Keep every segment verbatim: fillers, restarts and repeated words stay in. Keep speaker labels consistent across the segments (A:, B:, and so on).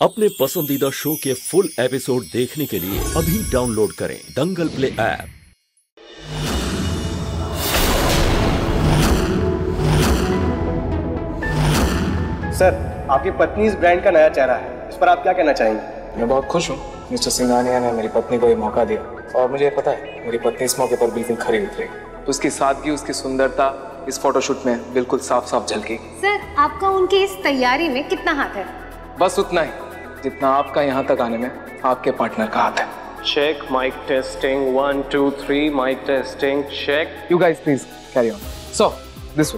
A: अपने पसंदीदा शो के फुल एपिसोड देखने के लिए अभी डाउनलोड करें दंगल प्ले ऐप।
B: सर, आपकी पत्नी इस ब्रांड का नया चेहरा है, इस पर आप क्या कहना चाहेंगे?
C: मैं बहुत खुश हूँ मिस्टर सिंघानिया ने मेरी पत्नी को ये मौका दिया, और मुझे पता है मेरी पत्नी इस मौके पर बिल्कुल खरी उतरेगी। उसकी सादगी, उसकी सुंदरता इस फोटोशूट में बिल्कुल साफ साफ झलकी।
D: सर, आपका उनकी इस तैयारी में कितना हाथ है?
C: बस उतना ही जितना आपका यहाँ तक आने में आपके पार्टनर का हाथ है।
B: Check mike testing, one two three mike testing, check.
C: You guys please carry on. So this way.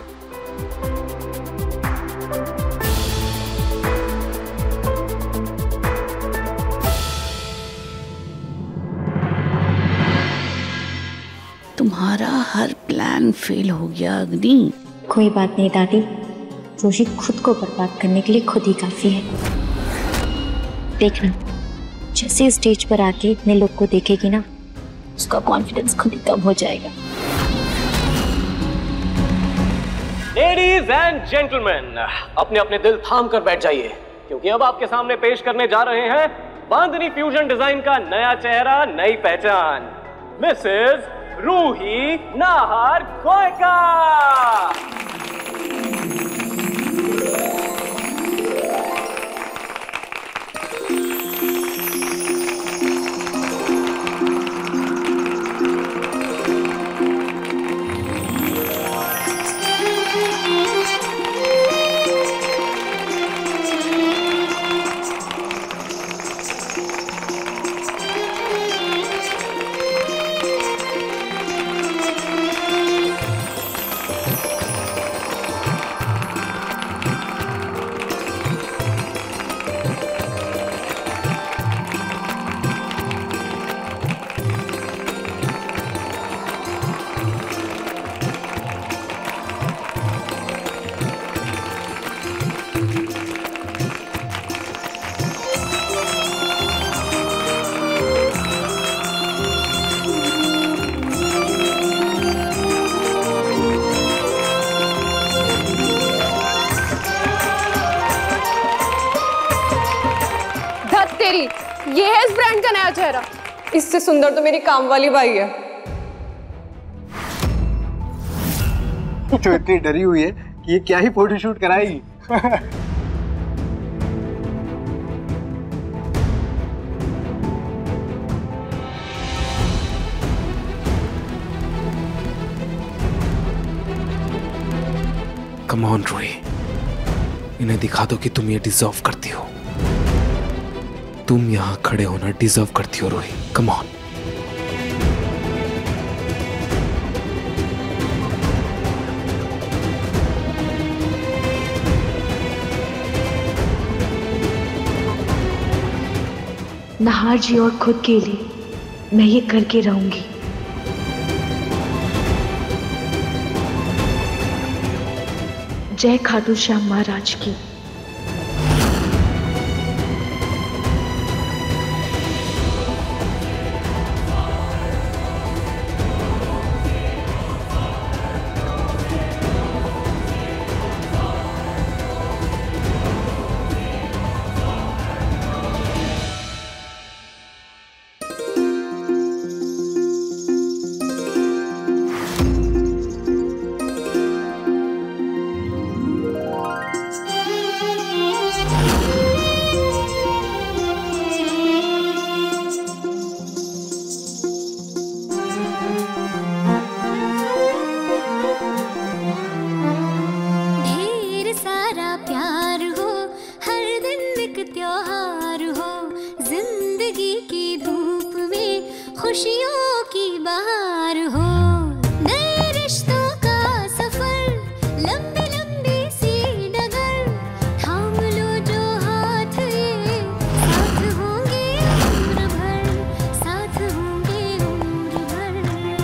E: तुम्हारा हर प्लान फेल हो गया अग्नि।
F: कोई बात नहीं दादी, जोशी खुद को बर्बाद करने के लिए खुद ही काफी है। देखना, जैसे स्टेज पर आके इतने लोग को देखेगी ना, उसका कॉन्फिडेंस खुद ही कम हो जाएगा।
B: लेडीज एंड जेंटलमैन, अपने अपने दिल थाम कर बैठ जाइए, क्योंकि अब आपके सामने पेश करने जा रहे हैं बांधनी फ्यूजन डिजाइन का नया चेहरा, नई पहचान, मिसेस रूही नाहर गोयका।
D: ये है इस ब्रांड का नया चेहरा। इससे सुंदर तो मेरी काम वाली बाई है।
B: तो इतनी डरी हुई है कि ये क्या ही फोटोशूट कराएगी।
C: कम ऑन रूही, इन्हें दिखा दो कि तुम ये डिजर्व करती हो। तुम यहाँ खड़े होना डिजर्व करती हो रूही। Come on.
F: नाहर जी और खुद के लिए मैं ये करके रहूंगी। जय खाटू श्याम महाराज की।
G: खुशियों की बहार हो, नए रिश्तों का सफर, लंबी लंबी सी डगर, थाम लो जो हाथ ये, साथ होंगे उम्र भर, साथ होंगे उम्र भर।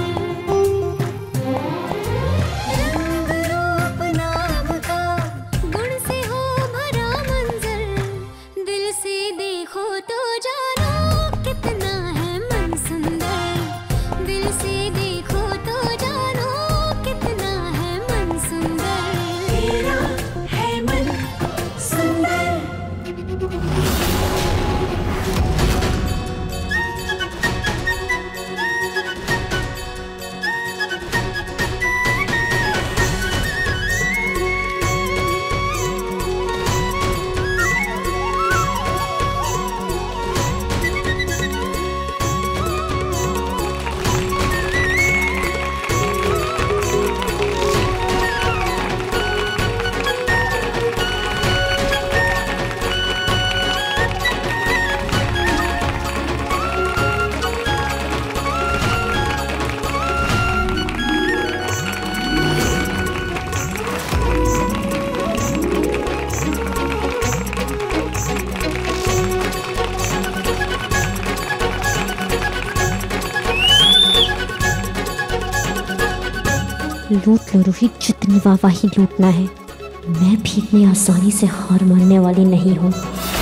G: रंग रूप नाम का गुण से हो भरा मंजर, दिल से देखो तो जानो कितना है मन सुंदर, दिल से देखो
F: लूट लो रूही, जितनी वाहवाही लूटना है। मैं भी इतनी आसानी से हार मानने वाली नहीं हूँ।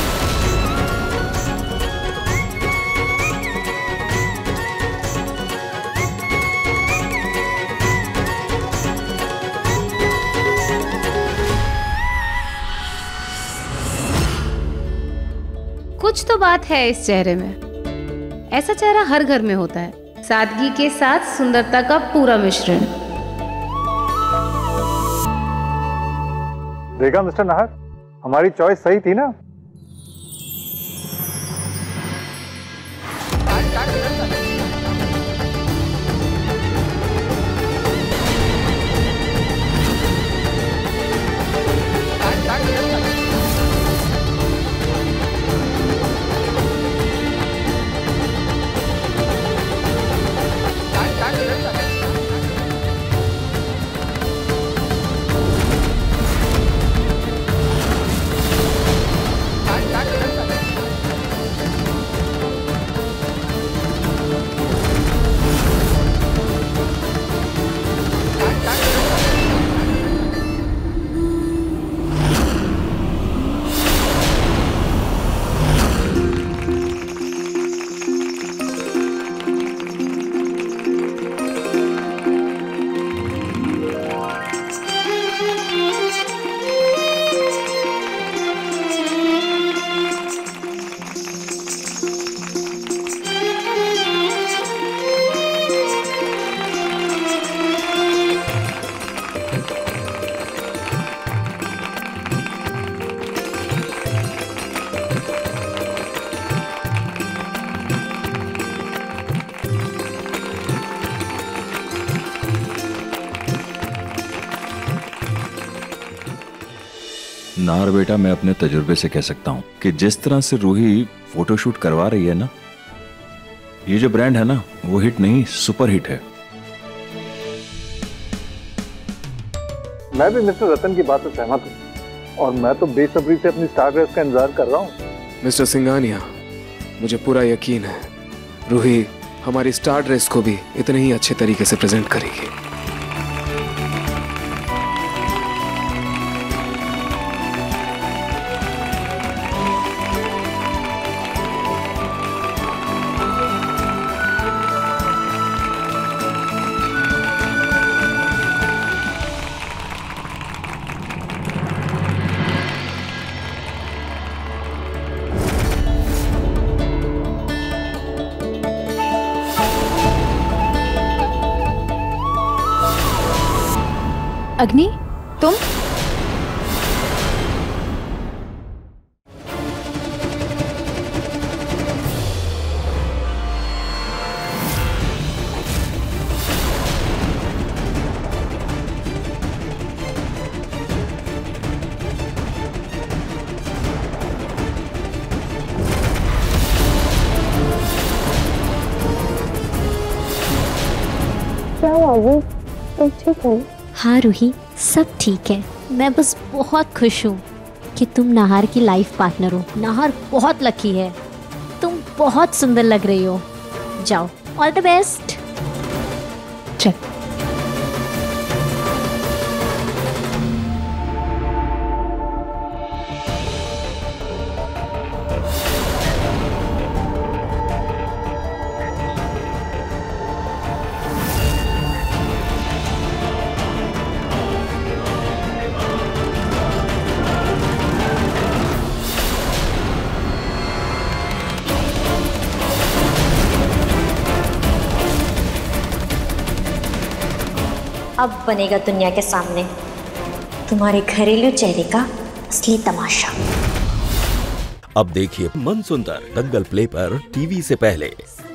E: कुछ तो बात है इस चेहरे में। ऐसा चेहरा हर घर में होता है, सादगी के साथ सुंदरता का पूरा मिश्रण।
H: देखा मिस्टर नाहर, हमारी चॉइस सही थी ना?
I: नाहर बेटा, मैं अपने तजुर्बे से कह सकता हूँ कि जिस तरह से रूही फोटोशूट करवा रही है ना, ये जो ब्रांड है ना, वो हिट नहीं सुपर हिट है।
H: मैं भी मिस्टर रतन की बात से सहमत हूँ और मैं तो बेसब्री से अपनी स्टार ड्रेस का इंतजार कर रहा हूँ।
C: मिस्टर सिंघानिया, मुझे पूरा यकीन है रूही हमारी स्टार ड्रेस को भी इतने ही अच्छे तरीके से प्रेजेंट करेगी।
D: अग्नि, तुम?
F: क्या हुआ? तुम ठीक हो? हाँ रूही, सब ठीक है। मैं बस बहुत खुश हूँ कि तुम नाहर की लाइफ पार्टनर हो। नाहर बहुत लकी है, तुम बहुत सुंदर लग रही हो। जाओ, ऑल द बेस्ट।
D: चल।
F: अब बनेगा दुनिया के सामने तुम्हारे घरेलू चेहरे का असली तमाशा।
A: अब देखिए मन सुंदर दंगल प्ले पर टीवी से पहले।